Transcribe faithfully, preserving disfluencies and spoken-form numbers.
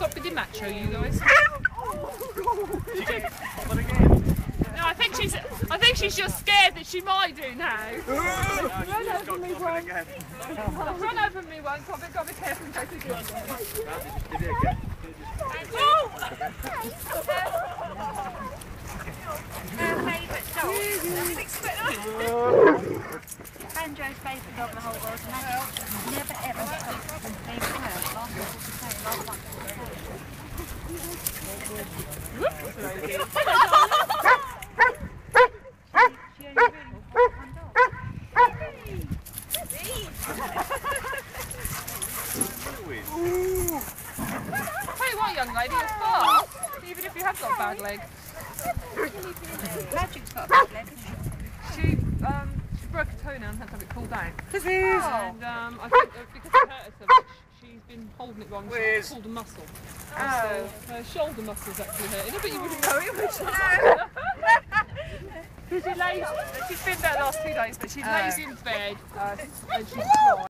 Stop being macho, you guys. She gets one again. No, I think she's. I think she's just scared that she might do now. Run over me once. Run over me once. I've got to be careful in case we do it. Oh! Her favourite dog. Banjo's favourite dog in the whole world, and that never ever stops from being her. Last one to say, last one She only really wants one dog. Tell you what, young lady, you're fast, even if you have got a bad leg. Magic's got a bad leg, isn't She, um, she broke a toenail and had to have it pulled out. This is. And um, I think uh, because it hurt her so much, she's been holding it wrong. Whiz. She's pulled a muscle. Oh. So her shoulder muscle's actually hurting her, but you wouldn't know it, would you? She lays, she's been there the last two days, but she lays in bed uh, and she's dry.